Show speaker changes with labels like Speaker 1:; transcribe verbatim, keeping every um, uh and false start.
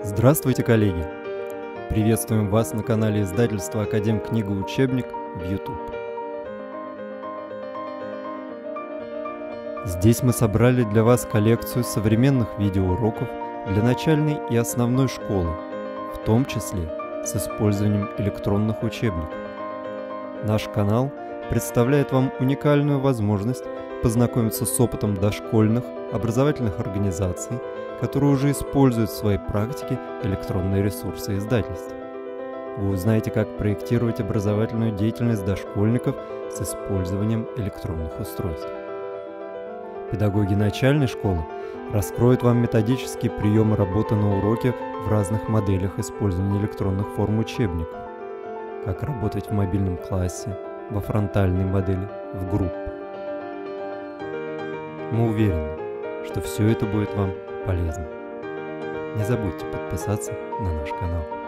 Speaker 1: Здравствуйте, коллеги! Приветствуем вас на канале издательства Академ-книга Учебник в YouTube. Здесь мы собрали для вас коллекцию современных видеоуроков для начальной и основной школы, в том числе с использованием электронных учебников. Наш канал представляет вам уникальную возможность познакомиться с опытом дошкольных образовательных организаций, которые уже используют в своей практике электронные ресурсы издательств. Вы узнаете, как проектировать образовательную деятельность дошкольников с использованием электронных устройств. Педагоги начальной школы раскроют вам методические приемы работы на уроке в разных моделях использования электронных форм учебников, как работать в мобильном классе, во фронтальной модели, в группах. Мы уверены, что все это будет вам полезно. Не забудьте подписаться на наш канал.